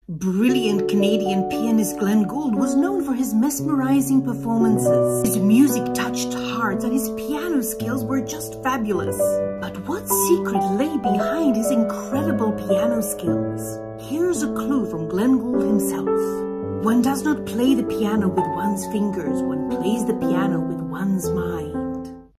Brilliant Canadian pianist Glenn Gould was known for his mesmerizing performances. His music touched hearts and his piano skills were just fabulous. But what secret lay behind his incredible piano skills? Here's a clue from Glenn Gould himself. One does not play the piano with one's fingers, one plays the piano with one's mind.